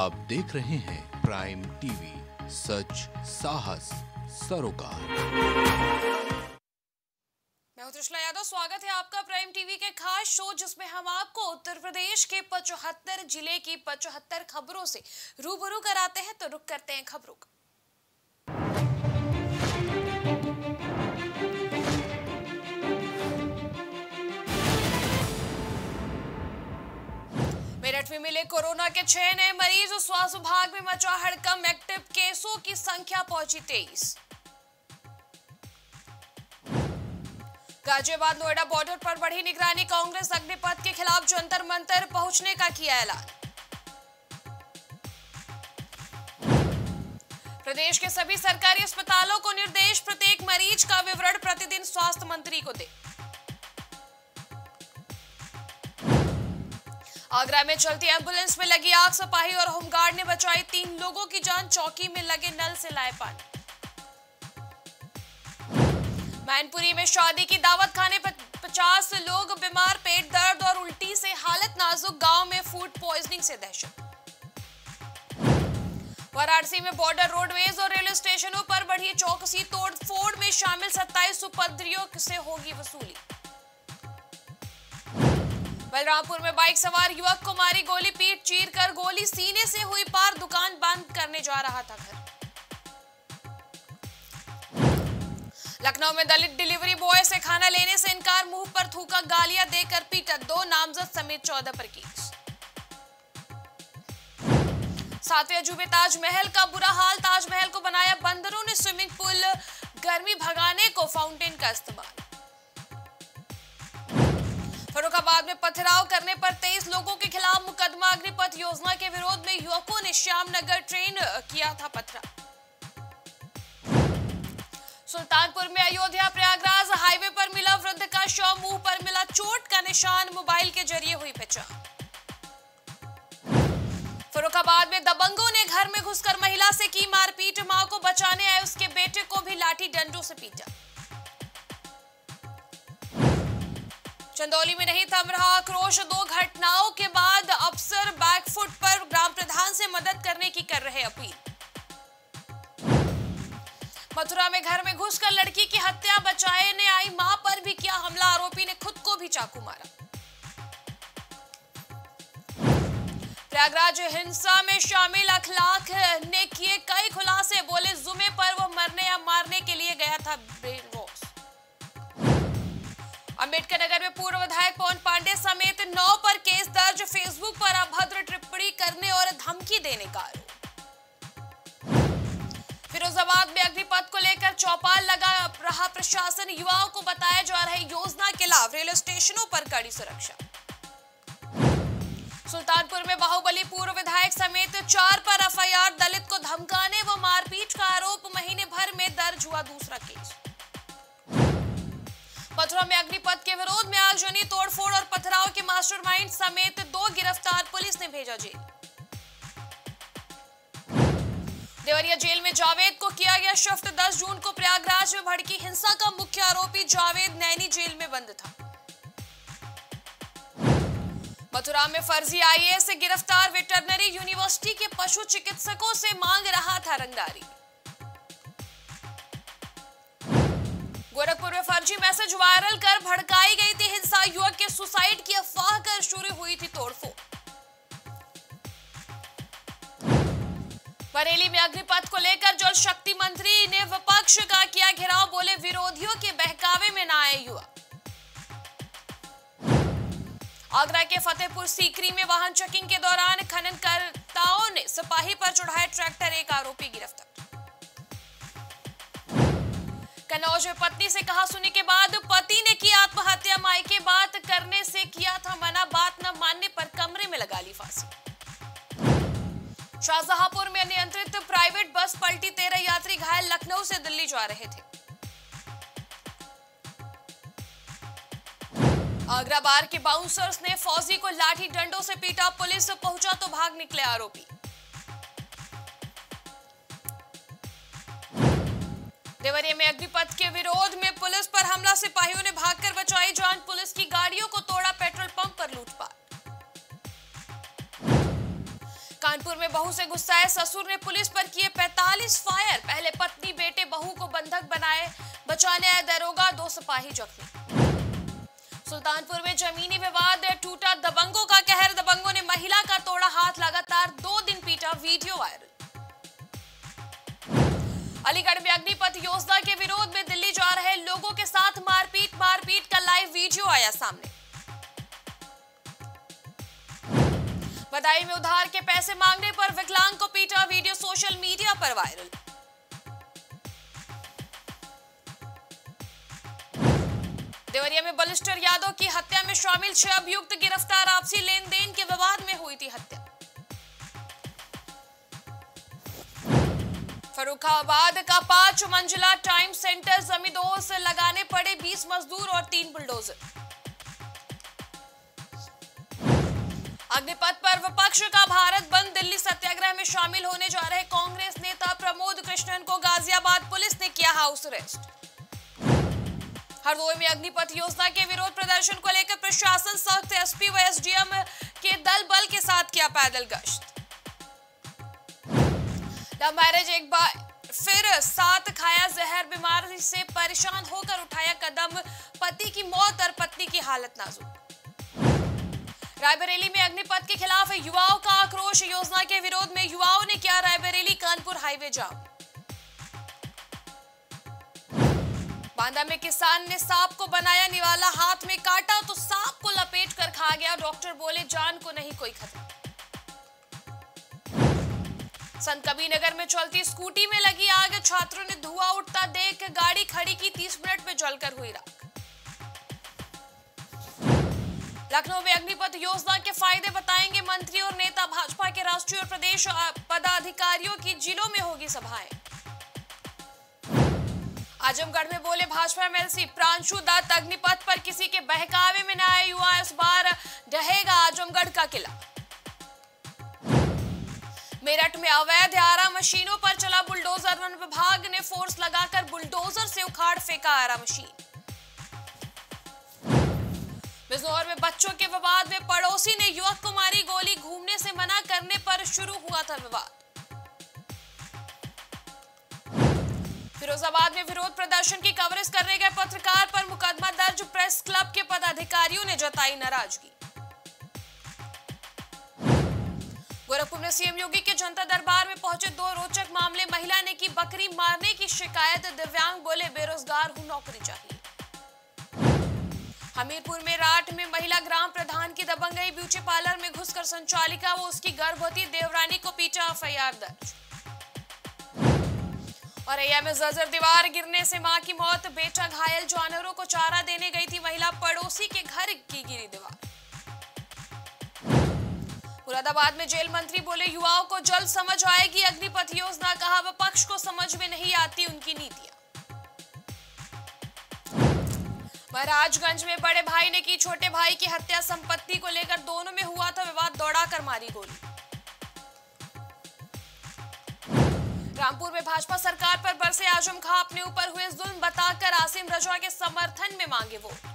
आप देख रहे हैं प्राइम टीवी, सच साहस सरोकार। मैं तृष्णा यादव, स्वागत है आपका प्राइम टीवी के खास शो जिसमें हम आपको उत्तर प्रदेश के 75 जिले की 75 खबरों से रूबरू कराते हैं। तो रुक करते हैं खबरों का। मेरठ में मिले कोरोना के 6 नए मरीज। स्वास्थ्य विभाग में मचा हड़कंप। एक्टिव केसों की संख्या पहुंची 23। गाजियाबाद नोएडा बॉर्डर पर बढ़ी निगरानी। कांग्रेस अग्निपथ के खिलाफ जंतर मंतर पहुंचने का किया ऐलान। प्रदेश के सभी सरकारी अस्पतालों को निर्देश, प्रत्येक मरीज का विवरण प्रतिदिन स्वास्थ्य मंत्री को दे। आगरा में चलती एम्बुलेंस में लगी आग। सिपाही और होमगार्ड ने बचाई 3 लोगों की जान। चौकी में लगे नल से लाए पानी। मैनपुरी में शादी की दावत खाने पर 50 लोग बीमार। पेट दर्द और उल्टी से हालत नाजुक। गांव में फूड पॉइजनिंग से दहशत। वाराणसी में बॉर्डर रोडवेज और रेलवे स्टेशनों पर बढ़ी चौकसी। तोड़फोड़ में शामिल 27 उपद्रवियों से होगी वसूली। बलरामपुर में बाइक सवार युवक को मारी गोली। पीठ चीरकर गोली सीने से हुई पार। दुकान बंद करने जा रहा था घर। लखनऊ में दलित डिलीवरी बॉय से खाना लेने से इनकार। मुंह पर थूका। गालियां देकर पीटा। 2 नामजद समेत 14 पर केस। 7वें अजूबे ताजमहल का बुरा हाल। ताजमहल को बनाया बंदरों ने। Swimming pool. गर्मी भगाने को फाउंटेन का इस्तेमाल। फर्रुखाबाद में पथराव करने पर 23 लोगों के खिलाफ मुकदमा। अग्निपथ योजना के विरोध में युवकों ने श्यामनगर ट्रेन किया था पथराव। सुल्तानपुर में अयोध्या प्रयागराज हाईवे पर मिला वृद्ध का शव। मुंह पर मिला चोट का निशान। मोबाइल के जरिए हुई पहचान। फर्रुखाबाद में दबंगों ने घर में घुसकर महिला से की मारपीट। मां को बचाने आए उसके बेटे को भी लाठी डंडों से पीटा। चंदौली में नहीं थम रहा आक्रोश। 2 घटनाओं के बाद अफसर बैकफुट पर। ग्राम प्रधान से मदद करने की कर रहे अपील। मथुरा में घर में घुसकर लड़की की हत्या। बचाने आई मां पर भी किया हमला। आरोपी ने खुद को भी चाकू मारा। प्रयागराज हिंसा में शामिल अखलाक ने किए कई खुलासे। बोले जुमे पर वो मरने या मारने के लिए गया था ब्रेन वॉश। अंबेडकर नगर में पूर्व विधायक पवन पांडे समेत 9 पर केस दर्ज। फेसबुक पर अभद्र टिप्पणी करने और धमकी देने का आरोप। फिरोजाबाद में अग्निपथ को लेकर चौपाल लगा रहा प्रशासन। युवाओं को बताया जा रहा है योजना के लाभ। रेलवे स्टेशनों पर कड़ी सुरक्षा। सुल्तानपुर में बाहुबली पूर्व विधायक समेत 4 पर एफआईआर। दलित को धमकाने व मारपीट का आरोप। महीने भर में दर्ज हुआ दूसरा केस। मथुरा में अग्निपथ के विरोध में आगजनी, तोड़फोड़ और पथराव के मास्टरमाइंड समेत 2 गिरफ्तार। पुलिस ने भेजा जेल। देवरिया जेल में जावेद को किया गया शिफ्ट। 10 जून को प्रयागराज में भड़की हिंसा का मुख्य आरोपी जावेद नैनी जेल में बंद था। मथुरा में फर्जी आईएएस से गिरफ्तार। वेटरनरी यूनिवर्सिटी के पशु चिकित्सकों से मांग रहा था रंगदारी। गोरखपुर में फर्जी मैसेज वायरल कर भड़काई गई थी हिंसा। युवक के सुसाइड की अफवाह कर शुरू हुई थी तोड़फोड़। बरेली में अग्निपथ को लेकर जल शक्ति मंत्री ने विपक्ष का किया घेराव। बोले विरोधियों के बहकावे में ना आए युवा। आगरा के फतेहपुर सीकरी में वाहन चेकिंग के दौरान खननकर्ताओं ने सिपाही पर चढ़ाया ट्रैक्टर। 1 आरोपी गिरफ्तार। कन्नौज में पत्नी से कहा सुनी के बाद पति ने की आत्महत्या। मायके बात करने से किया था मना। बात न मानने पर कमरे में लगा ली फांसी। शाहजहांपुर में अनियंत्रित प्राइवेट बस पलटी। 13 यात्री घायल। लखनऊ से दिल्ली जा रहे थे। आगरा बार के बाउंसर्स ने फौजी को लाठी डंडों से पीटा। पुलिस पहुंचा तो भाग निकले आरोपी। देवरिया में अग्निपथ के विरोध में पुलिस पर हमला। सिपाहियों ने भागकर बचाई जान। पुलिस की गाड़ियों को तोड़ा। पेट्रोल पंप पर लूटपाट। कानपुर में बहू से गुस्साए ससुर ने पुलिस पर किए 45 फायर। पहले पत्नी बेटे बहू को बंधक बनाए, बचाने आए दरोगा, 2 सिपाही जख्मी। सुल्तानपुर में जमीनी विवाद टूटा, दबंगों का कहर। दबंगों ने महिला का तोड़ा हाथ, लगातार 2 दिन पीटा, वीडियो वायरल। अलीगढ़ में अग्निपथ योजना के विरोध में दिल्ली जा रहे लोगों के साथ मारपीट का लाइव वीडियो आया सामने। बदायूं में उधार के पैसे मांगने पर विकलांग को पीटा, वीडियो सोशल मीडिया पर वायरल। देवरिया में बलिस्टर यादव की हत्या में शामिल 6 अभियुक्त गिरफ्तार, आपसी लेन देन के विवाद में हुई थी हत्या। फर्रुखाबाद का 5 मंजिला टाइम सेंटर जमींदोज से लगाने पड़े 20 मजदूर और 3 बुलडोजर। अग्निपथ पर विपक्ष का भारत बंद, दिल्ली सत्याग्रह में शामिल होने जा रहे कांग्रेस नेता प्रमोद कृष्णन को गाजियाबाद पुलिस ने किया हाउस अरेस्ट। हरदोई में अग्निपथ योजना के विरोध प्रदर्शन को लेकर प्रशासन सख्त, एसपी व एसडीएम के दल बल के साथ किया पैदल गश्त। लव मैरिज एक बार फिर साथ खाया जहर, बीमारी से परेशान होकर उठाया कदम, पति की मौत और पत्नी की हालत नाजुक। रायबरेली में अग्निपथ के खिलाफ युवाओं का आक्रोश, योजना के विरोध में युवाओं ने किया रायबरेली कानपुर हाईवे जाम। बांदा में किसान ने सांप को बनाया निवाला, हाथ में काटा तो सांप को लपेट कर खा गया, डॉक्टर बोले जान को नहीं कोई खतरा। संत कबीरनगर में चलती स्कूटी में लगी आग, छात्रों ने धुआं उठता देख गाड़ी खड़ी की, 30 मिनट में जलकर हुई राख। लखनऊ में अग्निपथ योजना के फायदे बताएंगे मंत्री और नेता, भाजपा के राष्ट्रीय और प्रदेश पदाधिकारियों की जिलों में होगी सभाएं। आजमगढ़ में बोले भाजपा एमएलसी प्रांशु दत्त, अग्निपथ पर किसी के बहकावे में न आए युवा, इस बार ढहेगा आजमगढ़ का किला। मेरठ में अवैध आरा मशीनों पर चला बुलडोजर, वन विभाग ने फोर्स लगाकर बुलडोजर से उखाड़ फेंका आरा मशीन। बिजनौर में बच्चों के विवाद में पड़ोसी ने युवक को मारी गोली, घूमने से मना करने पर शुरू हुआ था विवाद। फिरोजाबाद में विरोध प्रदर्शन की कवरेज करने गए पत्रकार पर मुकदमा दर्ज, प्रेस क्लब के पदाधिकारियों ने जताई नाराजगी। गोरखपुर में सीएम योगी के जनता दरबार में पहुंचे 2 रोचक मामले, महिला ने की बकरी मारने की शिकायत, दिव्यांग बोले बेरोजगार हूं, नौकरी चाहिए। हमीरपुर में राठ में महिला ग्राम प्रधान की दबंगई, ब्यूटी पार्लर में घुसकर संचालिका व उसकी गर्भवती देवरानी को पीटा, एफआईआर दर्ज। औरैया में जर्जर दीवार गिरने से मां की मौत, बेटा घायल, जानवरों को चारा देने गई थी महिला, पड़ोसी के घर की गिरी दीवार। मुरादाबाद में जेल मंत्री बोले युवाओं को जल्द समझ आएगी अग्निपथ योजना, कहा विपक्ष को समझ में नहीं आती उनकी नीतियां। महाराजगंज में बड़े भाई ने की छोटे भाई की हत्या, संपत्ति को लेकर दोनों में हुआ था विवाद, दौड़ाकर मारी गोली। रामपुर में भाजपा सरकार पर बरसे आजम खां, अपने ऊपर हुए जुल्म बताकर आसिम रजा के समर्थन में मांगे वोट।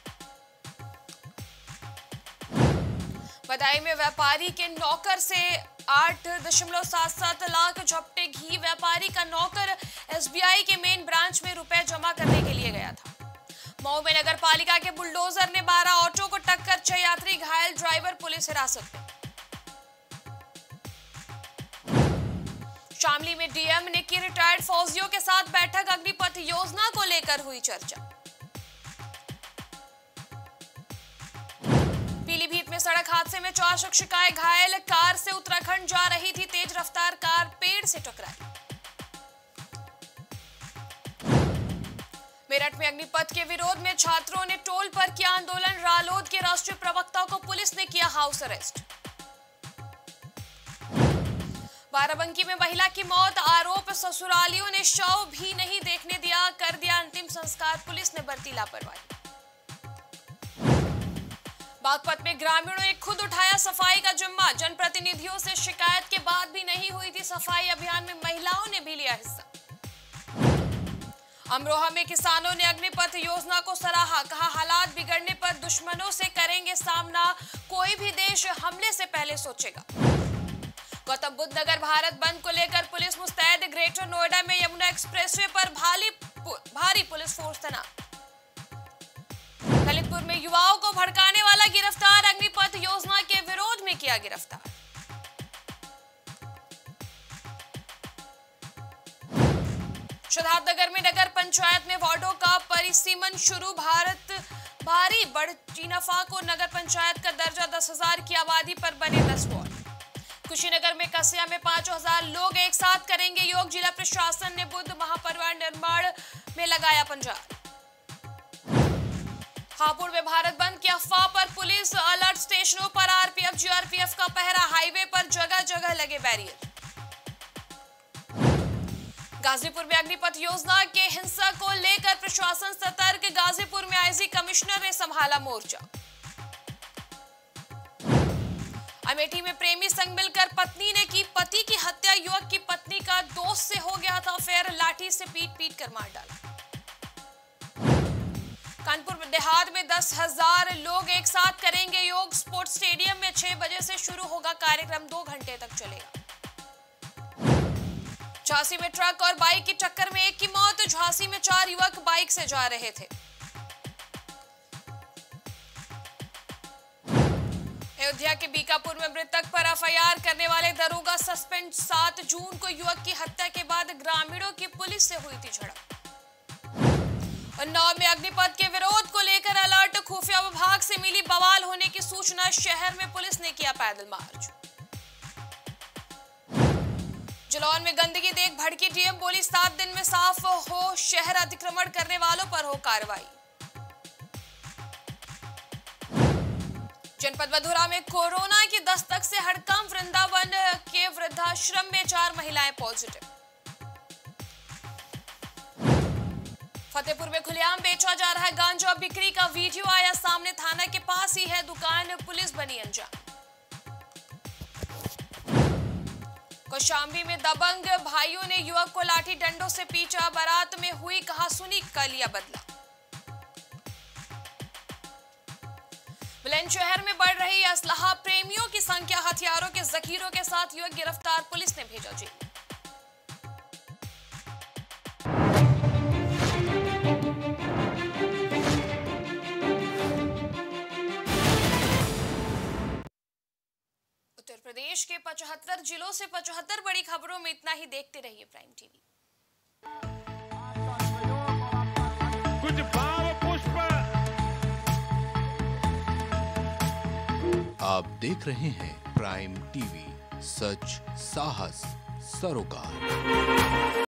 बदायूं में व्यापारी के नौकर से 8.77 लाख झपटे घी, व्यापारी का नौकर एसबीआई के मेन ब्रांच में रुपए जमा करने के लिए गया था। मऊ में नगर पालिका के बुलडोजर ने 12 ऑटो को टक्कर, 6 यात्री घायल, ड्राइवर पुलिस हिरासत में। शामली में डीएम ने की रिटायर्ड फौजियों के साथ बैठक, अग्निपथ योजना को लेकर हुई चर्चा। पीलीभीत में सड़क हादसे में 4 शिक्षिकाएं घायल, कार से उत्तराखंड जा रही थी तेज रफ्तार कार, पेड़ से टकराई। मेरठ में अग्निपथ के विरोध में छात्रों ने टोल पर किया आंदोलन, रालोद के राष्ट्रीय प्रवक्ता को पुलिस ने किया हाउस अरेस्ट। बाराबंकी में महिला की मौत, आरोप ससुरालियों ने शव भी नहीं देखने दिया, कर दिया अंतिम संस्कार, पुलिस ने बरती लापरवाही। बागपत में ग्रामीणों ने खुद उठाया सफाई का जिम्मा, जनप्रतिनिधियों से शिकायत के बाद भी नहीं हुई थी सफाई अभियान में, महिलाओं ने भी लिया हिस्सा। अमरोहा में किसानों ने अग्निपथ योजना को सराहा, कहा हालात बिगड़ने पर दुश्मनों से करेंगे सामना, कोई भी देश हमले से पहले सोचेगा। गौतम बुद्ध नगर भारत बंद को लेकर पुलिस मुस्तैद। ग्रेटर नोएडा में यमुना एक्सप्रेसवे पर भारी पुलिस फोर्स तैनात। ललितपुर में युवाओं को भड़काने वाला गिरफ्तार। अग्निपथ योजना के विरोध में किया गिरफ्तार। सिद्धार्थनगर में नगर पंचायत में वार्डों का परिसीमन शुरू। भारी बड़चीनफा को नगर पंचायत का दर्जा। 10,000 की आबादी पर बने 10 वार्ड। कुशीनगर में कसिया में 5,000 लोग एक साथ करेंगे योग। जिला प्रशासन ने बुद्ध महापरिवार निर्माण में लगाया पंजाब। हापुड़ में भारत बंद की अफवाह पर पुलिस अलर्ट। स्टेशनों पर आरपीएफ जीआरपीएफ का पहरा। हाईवे पर जगह जगह लगे बैरियर। गाजीपुर में अग्निपथ योजना के हिंसा को लेकर प्रशासन सतर्क। गाजीपुर में आईजी कमिश्नर ने संभाला मोर्चा। अमेठी में प्रेमी संग मिलकर पत्नी ने की पति की हत्या। युवक की पत्नी का दोस्त से हो गया था अफेयर। लाठी से पीट कर मार डाला। कानपुर देहात में 10,000 लोग एक साथ करेंगे योग। स्पोर्ट्स स्टेडियम में 6 बजे से शुरू होगा कार्यक्रम। 2 घंटे तक चलेगा। झांसी में ट्रक और बाइक की टक्कर में एक की मौत। झांसी में 4 युवक बाइक से जा रहे थे। अयोध्या के बीकापुर में मृतक पर एफआईआर करने वाले दरोगा सस्पेंड। 7 जून को युवक की हत्या के बाद ग्रामीणों की पुलिस से हुई थी झड़प। उन्नाव में अग्निपथ के विरोध को लेकर अलर्ट। खुफिया विभाग से मिली बवाल होने की सूचना। शहर में पुलिस ने किया पैदल मार्च। जालौन में गंदगी देख भड़की डीएम। बोली 7 दिन में साफ हो शहर। अतिक्रमण करने वालों पर हो कार्रवाई। जनपद मथुरा में कोरोना की दस्तक से हड़कंप। वृंदावन के वृद्धाश्रम में 4 महिलाएं पॉजिटिव। फतेहपुर में खुलेआम बेचा जा रहा है गांजा। बिक्री का वीडियो आया सामने। थाना के पास ही है दुकान। पुलिस बनी अंजाम। कौशाम्बी में दबंग भाइयों ने युवक को लाठी डंडों से पीटा। बारात में हुई कहासुनी का लिया बदला। बुलंदशहर में बढ़ रही असलहा प्रेमियों की संख्या। हथियारों के जखीरों के साथ युवक गिरफ्तार। पुलिस ने भेजा जेल। उत्तर प्रदेश के 75 जिलों से 75 बड़ी खबरों में इतना ही। देखते रहिए प्राइम टीवी। कुछ भाव पुष्प। आप देख रहे हैं प्राइम टीवी। सच साहस सरोकार।